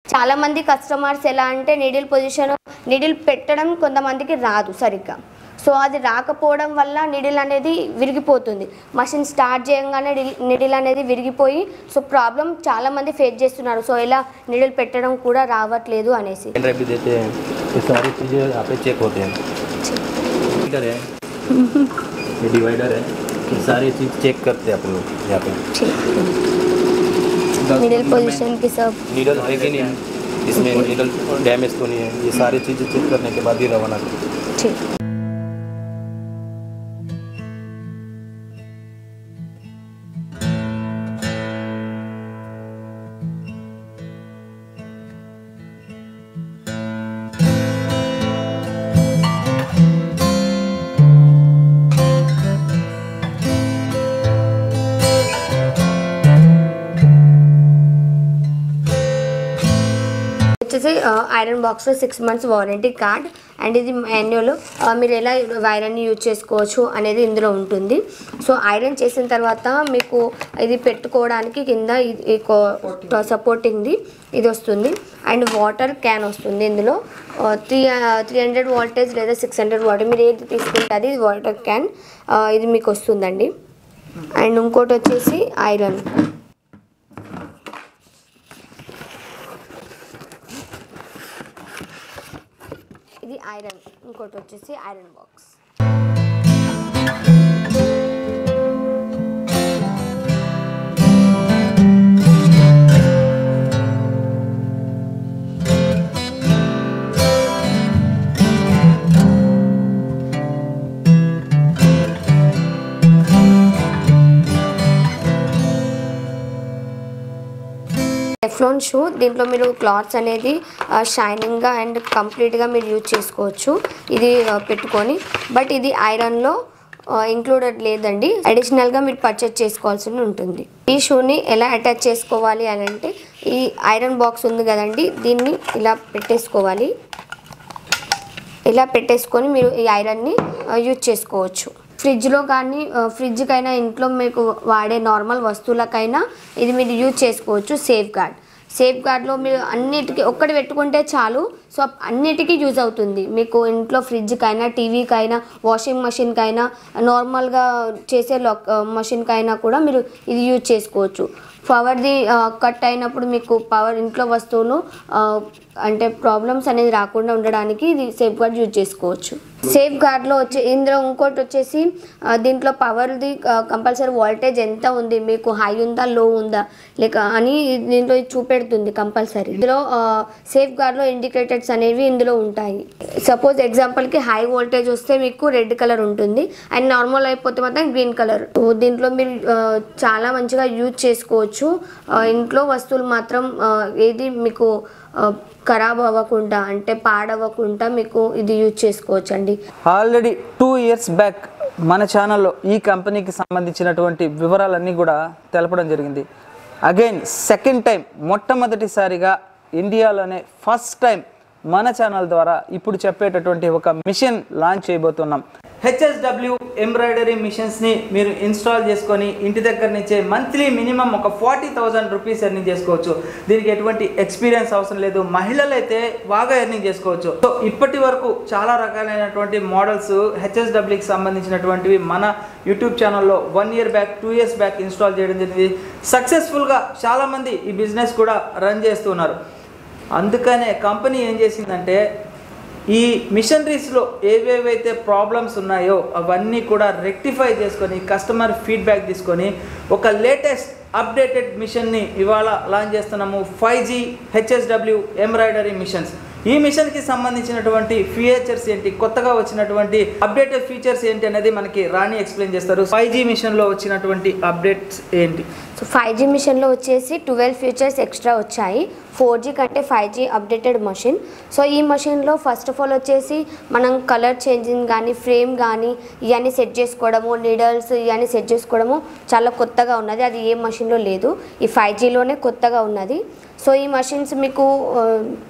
చాలామంది కస్టమర్స్ ఎలా అంటే నీడిల్ పెట్టడం కొంతమందికి రాదు సరిగ్గా. సో అది రాకపోవడం వల్ల నీడిల్ అనేది విరిగిపోతుంది. మషిన్ స్టార్ట్ చేయగానే నీడిల్ అనేది విరిగిపోయి సో ప్రాబ్లం చాలామంది ఫేస్ చేస్తున్నారు. సో ఇలా నీడిల్ పెట్టడం కూడా రావట్లేదు అనేసి. नीडल पोजीशन की सब नीडल है कि नहीं, इसमें नीडल डैमेज तो नहीं है, ये सारी चीज़ें चेक करने के बाद ही रवाना करें. ठीक. ఐరన్ బాక్స్లో 6 months వారంటీ కార్డ్ అండ్ ఇది మాన్యువల్. మీరు ఎలా ఐరన్ని యూజ్ చేసుకోవచ్చు అనేది ఇందులో ఉంటుంది. సో ఐరన్ చేసిన తర్వాత మీకు ఇది పెట్టుకోవడానికి కింద సపోర్టింగ్ది ఇది వస్తుంది అండ్ వాటర్ క్యాన్ వస్తుంది. ఇందులో 300 voltage లేదా 600 watt మీరు ఏది తీసుకుంటే అది వాటర్ క్యాన్ ఇది మీకు వస్తుందండి. అండ్ ఇంకోటి వచ్చేసి ఐరన్. ఇది ఐరన్. ఇంకోటి వచ్చేసి ఐరన్ బాక్స్. Teflon shoe. దీంట్లో మీరు క్లాత్స్ అనేది షైనింగ్గా అండ్ కంప్లీట్గా మీరు యూజ్ చేసుకోవచ్చు ఇది పెట్టుకొని. బట్ ఇది ఐరన్లో ఇంక్లూడెడ్ లేదండి, అడిషనల్గా మీరు పర్చేజ్ చేసుకోవాల్సి ఉంటుంది. ఈ షూని ఎలా అటాచ్ చేసుకోవాలి అని అంటే ఈ ఐరన్ బాక్స్ ఉంది కదండి, దీన్ని ఇలా పెట్టేసుకోవాలి. ఇలా పెట్టేసుకొని మీరు ఈ ఐరన్ని యూజ్ చేసుకోవచ్చు. ఫ్రిడ్జ్లో కానీ ఫ్రిడ్జ్కైనా ఇంట్లో మీకు వాడే నార్మల్ వస్తువులకైనా ఇది మీరు యూజ్ చేసుకోవచ్చు. సేఫ్ గార్డ్లో మీరు అన్నిటికీ ఒక్కటి పెట్టుకుంటే చాలు. సో అన్నిటికీ యూజ్ అవుతుంది మీకు. ఇంట్లో ఫ్రిడ్జ్కైనా, టీవీకైనా, వాషింగ్ మెషిన్కైనా, నార్మల్గా చేసే మెషిన్కైనా కూడా మీరు ఇది యూజ్ చేసుకోవచ్చు. పవర్ది కట్ అయినప్పుడు మీకు ఇంట్లో వస్తువులు అంటే ప్రాబ్లమ్స్ అనేది రాకుండా ఉండడానికి ఇది సేఫ్ గార్డ్ యూజ్ చేసుకోవచ్చు. సేఫ్ గార్డ్లో ఇందులో ఇంకోటి వచ్చేసి దీంట్లో పవర్ది కంపల్సరీ వోల్టేజ్ ఎంత ఉంది, మీకు హై ఉందా లో ఉందా లేక అని దీంట్లో చూపెడుతుంది కంపల్సరీ. ఇందులో సేఫ్ గార్డ్లో ఇండికేటర్స్ అనేవి ఇందులో ఉంటాయి. సపోజ్ ఎగ్జాంపుల్కి హై వోల్టేజ్ వస్తే మీకు రెడ్ కలర్ ఉంటుంది అండ్ నార్మల్ అయిపోతే మాత్రం గ్రీన్ కలర్. దీంట్లో మీరు చాలా మంచిగా యూజ్ చేసుకోవచ్చు. ఇంట్లో వస్తువులు మాత్రం ఏది మీకు ఖరాబ్ అవ్వకుండా అంటే పాడవ్వకుండా మీకు ఇది యూజ్ చేసుకోవచ్చు అండి. ఆల్రెడీ 2 years బ్యాక్ మన ఛానల్లో ఈ కంపెనీకి సంబంధించినటువంటి వివరాలన్నీ కూడా తెలపడం జరిగింది. అగైన్ సెకండ్ టైం మొట్టమొదటిసారిగా ఇండియాలోనే ఫస్ట్ టైం మన ఛానల్ ద్వారా ఇప్పుడు చెప్పేటటువంటి ఒక మిషన్ లాంచ్ చేయబోతున్నాం. HSW ఎంబ్రాయిడరీ మిషన్స్ని మీరు ఇన్స్టాల్ చేసుకొని ఇంటి దగ్గర నుంచే మంత్లీ మినిమం ఒక 40,000 రూపీస్ ఎర్నింగ్ చేసుకోవచ్చు. దీనికి ఎటువంటి ఎక్స్పీరియన్స్ అవసరం లేదు. మహిళలు అయితే బాగా ఎర్నింగ్ చేసుకోవచ్చు. సో ఇప్పటి వరకు చాలా రకాలైనటువంటి మోడల్స్ HSWకి సంబంధించినటువంటివి మన యూట్యూబ్ ఛానల్లో 1 year back 2 years back install చేయడం జరిగింది. సక్సెస్ఫుల్గా చాలామంది ఈ బిజినెస్ కూడా రన్ చేస్తున్నారు. అందుకనే కంపెనీ ఏం చేసిందంటే ఈ మిషనరీస్లో ఏవేవైతే ప్రాబ్లమ్స్ ఉన్నాయో అవన్నీ కూడా రెక్టిఫై చేసుకొని కస్టమర్ ఫీడ్బ్యాక్ తీసుకొని ఒక లేటెస్ట్ అప్డేటెడ్ మిషన్ని ఇవాళ లాంచ్ చేస్తున్నాము. 5G HSW embroidery machines. ఈ మిషన్కి సంబంధించినటువంటి ఫీచర్స్ ఏంటి, కొత్తగా వచ్చినటువంటి అప్డేటెడ్ ఫీచర్స్ ఏంటి అనేది మనకి రాణి ఎక్స్ప్లెయిన్ చేస్తారు. 5G మిషన్లో వచ్చినటువంటి అప్డేట్స్ ఏంటి? సో 5G మిషన్లో వచ్చేసి 12 ఫీచర్స్ ఎక్స్ట్రా వచ్చాయి. 4G కంటే 5G అప్డేటెడ్ మషిన్. సో ఈ మషిన్లో ఫస్ట్ ఆఫ్ ఆల్ వచ్చేసి మనం కలర్ చేంజింగ్ కానీ ఫ్రేమ్ కానీ ఇవన్నీ సెట్ చేసుకోవడము, నీడల్స్ ఇవన్నీ సెట్ చేసుకోవడము చాలా కొత్తగా ఉన్నది. అది ఏ మషిన్లో లేదు, ఈ 5Gలోనే కొత్తగా ఉన్నది. సో ఈ మషిన్స్ మీకు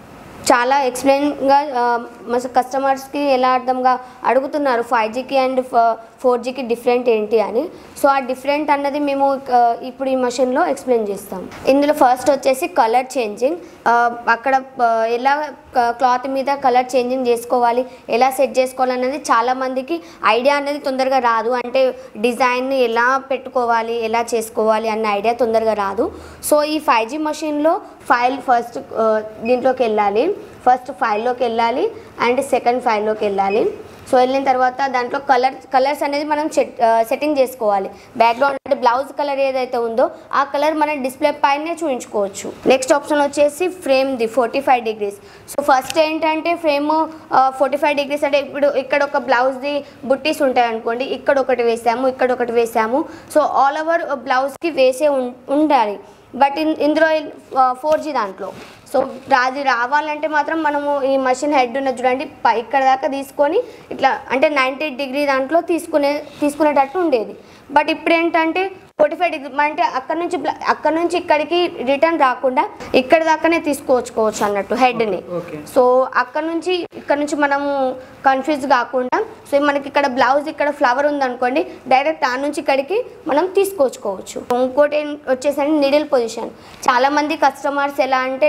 చాలా ఎక్స్ప్లెయిన్గా కస్టమర్స్కి ఎలా అర్థంగా అడుగుతున్నారు 5Gకి అండ్ 4Gకి డిఫరెంట్ ఏంటి అని. సో ఆ డిఫరెంట్ అన్నది మేము ఇప్పుడు ఈ మషిన్లో ఎక్స్ప్లెయిన్ చేస్తాం. ఇందులో ఫస్ట్ వచ్చేసి కలర్ చేంజింగ్. అక్కడ ఎలా క్లాత్ మీద కలర్ చేంజింగ్ చేసుకోవాలి, ఎలా సెట్ చేసుకోవాలనేది చాలామందికి ఐడియా అనేది తొందరగా రాదు. అంటే డిజైన్ని ఎలా పెట్టుకోవాలి, ఎలా చేసుకోవాలి అన్న ఐడియా తొందరగా రాదు. సో ఈ 5G మషిన్లో ఫైల్ ఫస్ట్ దీంట్లోకి వెళ్ళాలి, ఫస్ట్ ఫైల్లోకి వెళ్ళాలి అండ్ సెకండ్ ఫైల్లోకి వెళ్ళాలి. సో వెళ్ళిన తర్వాత దాంట్లో కలర్స్ అనేది మనం సెట్టింగ్ చేసుకోవాలి. బ్యాక్గ్రౌండ్ అంటే బ్లౌజ్ కలర్ ఏదైతే ఉందో ఆ కలర్ మనం డిస్ప్లే పైనే చూపించుకోవచ్చు. నెక్స్ట్ ఆప్షన్ వచ్చేసి ఫ్రేమ్ది 45 degrees. సో ఫస్ట్ ఏంటంటే ఫ్రేమ్ 45 degrees అంటే ఇప్పుడు ఇక్కడ ఒక బ్లౌజ్ది బుట్టీస్ ఉంటాయి అనుకోండి, ఇక్కడ ఒకటి వేసాము, ఇక్కడ ఒకటి వేసాము. సో ఆల్ ఓవర్ బ్లౌజ్కి వేసే ఉండాలి. బట్ ఇందులో 4G దాంట్లో సో అది రావాలంటే మాత్రం మనము ఈ మషిన్ హెడ్ ఉన్న చూడండి ఇక్కడ దాకా తీసుకొని ఇట్లా అంటే 90 degree దాంట్లో తీసుకునేటట్టు ఉండేది. బట్ ఇప్పుడు ఏంటంటే 45 degree అంటే అక్కడ నుంచి ఇక్కడికి రిటర్న్ రాకుండా ఇక్కడ దాకానే తీసుకోవచ్చు అన్నట్టు హెడ్ని. సో ఇక్కడ నుంచి మనము కన్ఫ్యూజ్ కాకుండా సో మనకి ఇక్కడ బ్లౌజ్ ఇక్కడ ఫ్లవర్ ఉందనుకోండి, డైరెక్ట్ ఆ నుంచి ఇక్కడికి మనం తీసుకోవచ్చు. ఇంకోటి వచ్చేసరికి నిడిల్ పొజిషన్. చాలామంది కస్టమర్స్ ఎలా అంటే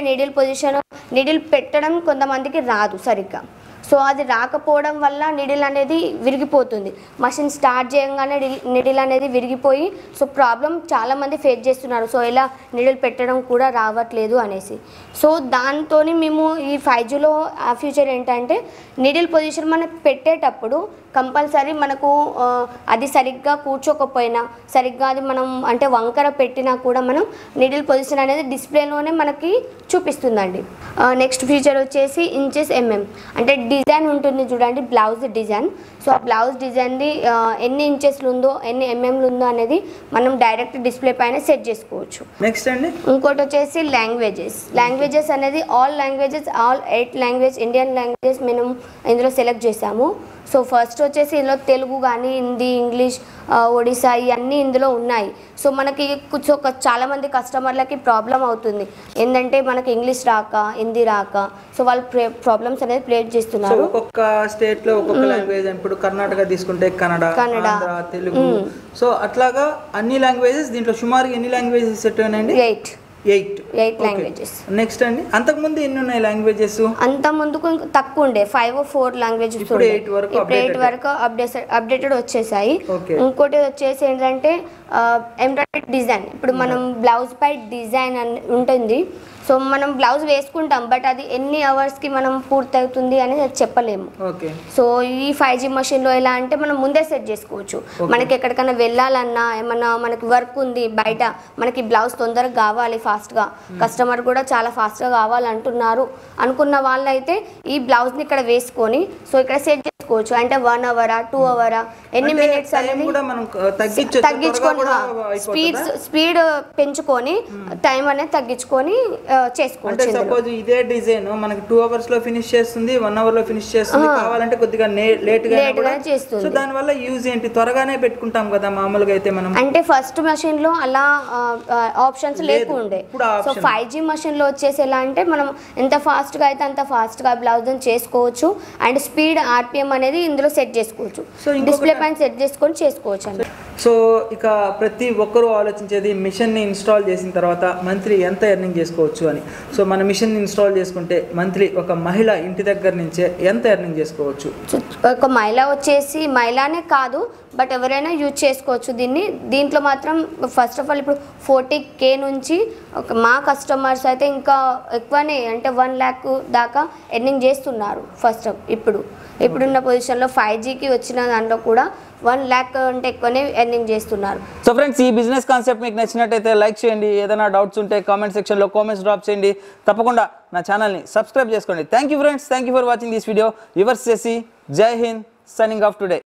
నిడిల్ పెట్టడం కొంతమందికి రాదు సరిగ్గా. సో అది రాకపోవడం వల్ల నిడిల్ అనేది విరిగిపోతుంది. మషిన్ స్టార్ట్ చేయగానే నిడిల్ అనేది విరిగిపోయి సో ప్రాబ్లం చాలామంది ఫేస్ చేస్తున్నారు. సో ఇలా నిడిల్ పెట్టడం కూడా రావట్లేదు అనేసి. సో దాంతో మేము ఈ 5Gలో ఫ్యూచర్ ఏంటంటే నిడిల్ పొజిషన్ మనకు పెట్టేటప్పుడు కంపల్సరీ మనకు అది సరిగ్గా కూర్చోకపోయినా సరిగ్గా అది మనం అంటే వంకర పెట్టినా కూడా మనం నిడిల్ పొజిషన్ అనేది డిస్ప్లేలోనే మనకి చూపిస్తుందండి. నెక్స్ట్ ఫీచర్ వచ్చేసి ఇంచెస్ అంటే డిజైన్ ఉంటుంది చూడండి, బ్లౌజ్ డిజైన్. సో ఆ బ్లౌజ్ డిజైన్ది ఎన్ని ఇంచెస్లు ఉందో ఎన్ని ఎంఎంలు ఉందో అనేది మనం డైరెక్ట్ డిస్ప్లే పైన సెట్ చేసుకోవచ్చు. నెక్స్ట్ అండి ఇంకోటి వచ్చేసి లాంగ్వేజెస్ అనేది ఆల్ 8 లాంగ్వేజ్ ఇండియన్ లాంగ్వేజెస్ మనం ఇందులో సెలెక్ట్ చేసాము. సో ఫస్ట్ వచ్చేసి ఇందులో తెలుగు కానీ హిందీ, ఇంగ్లీష్, ఒడిస్సా ఇవన్నీ ఇందులో ఉన్నాయి. సో మనకి చాలామంది కస్టమర్లకి ప్రాబ్లం అవుతుంది ఏంటంటే మనకి ఇంగ్లీష్ రాక, హిందీ రాక, సో వాళ్ళు ప్రాబ్లమ్స్ అనేది ప్లేట్ చేస్తున్నారు. ఒక్కొక్క స్టేట్లో ఒక్కొక్క లాంగ్వేజ్, ఇప్పుడు కర్ణాటక తీసుకుంటే కన్నడ, తెలుగు, సో అట్లాగా అన్ని లాంగ్వేజెస్ దీంట్లో సుమారుగా ఎన్ని లాంగ్వేజెస్ సెట్ అయినాయండి? 8 లాంగ్వేజెస్. నెక్స్ట్ అండి అంతకుముందు ఎన్ని ఉన్నాయి లాంగ్వేజెస్? అంత ముందుకు తక్కువ ఉండే 5 or 4 లాంగ్వేజెస్. ఇప్పుడు 8 వరకు అప్డేటెడ్ వచ్చేసాయి. ఇంకోటి వచ్చేసి ఏంటంటే ఎంబ్రాయిడరీ డిజైన్. ఇప్పుడు మనం బ్లౌజ్ పై డిజైన్ ఉంటుంది. సో మనం బ్లౌజ్ వేసుకుంటాం బట్ అది ఎన్ని అవర్స్కి మనం పూర్తవుతుంది అనేది అది చెప్పలేము. సో ఈ 5G మషిన్లో ఎలా అంటే మనం ముందే సెట్ చేసుకోవచ్చు. మనకి ఎక్కడికైనా వెళ్ళాలన్నా ఏమన్నా మనకి వర్క్ ఉంది బయట, మనకి బ్లౌజ్ తొందరగా కావాలి ఫాస్ట్గా, కస్టమర్ కూడా చాలా ఫాస్ట్గా కావాలంటున్నారు అనుకున్న వాళ్ళైతే ఈ బ్లౌజ్ని ఇక్కడ వేసుకొని సో ఇక్కడ సెట్ చేసుకోవచ్చు. అంటే 1 hour 2 hour ఎన్ని మినిట్స్ అనేది తగ్గించుకొని స్పీడ్ పెంచుకొని టైం అనేది తగ్గించుకొని చేసుకోవచ్చు. సపోజ్ ఇదే డిజైన్ మనకి 2 hours లో ఫినిష్ చేస్తుంది, 1 hour లో ఫినిష్ చేస్తుంది, కావాలంటే కొద్దిగా లేట్ గా చేస్తుంది. సో దాని వల్ల యూజ్ ఏంటి? త్వరగానే పెట్టుకుంటాం కదా మామూలుగా అయితే మనం. అంటే ఫస్ట్ మషిన్ లో అలా ఆప్షన్స్ లేకుండే. సో 5G మషిన్ లో వచ్చేసి ఎలా అంటే మనం ఎంత ఫాస్ట్ గా అయితే అంత ఫాస్ట్ గా బ్లౌజ్ చేసుకోవచ్చు అండ్ స్పీడ్ RPM అనేది ఇందులో సెట్ చేసుకోవచ్చు. డిస్ప్లే పైన సెట్ చేసుకొని చేసుకోవచ్చు అండి. సో ఇక ప్రతి ఒక్కరూ ఆలోచించేది మిషన్ని ఇన్స్టాల్ చేసిన తర్వాత మంత్లీ ఎంత ఎర్నింగ్ చేసుకోవచ్చు అని. సో మన మిషన్ ఇన్స్టాల్ చేసుకుంటే మంత్లీ ఒక మహిళ ఇంటి దగ్గర నుంచే ఎంత ఎర్నింగ్ చేసుకోవచ్చు? ఒక మహిళ వచ్చేసి మహిళనే కాదు బట్ ఎవరైనా యూజ్ చేసుకోవచ్చు దీంట్లో మాత్రం ఫస్ట్ ఆఫ్ ఆల్ ఇప్పుడు 40K నుంచి మా కస్టమర్స్ అయితే ఇంకా ఎక్కువనే అంటే 1 lakh దాకా ఎర్నింగ్ చేస్తున్నారు. ఫస్ట్ ఇప్పుడున్న పొజిషన్లో 5Gకి వచ్చిన దాంట్లో కూడా 1 lakh అంటే ఎక్కువనే ఎర్నింగ్ చేస్తున్నారు. సో ఫ్రెండ్స్, ఈ బిజినెస్ కాన్సెప్ట్ మీకు నచ్చినట్టయితే లైక్ చేయండి. ఏదైనా డౌట్స్ ఉంటే కామెంట్ సెక్షన్లో కామెంట్స్ డ్రాప్ చేయండి. తప్పకుండా నా ఛానల్ని సబ్స్క్రైబ్ చేసుకోండి. Thank you friends, thank you for watching this video. యువర్స్ చేసి జై హింద్, సైనింగ్ ఆఫ్ టుడే.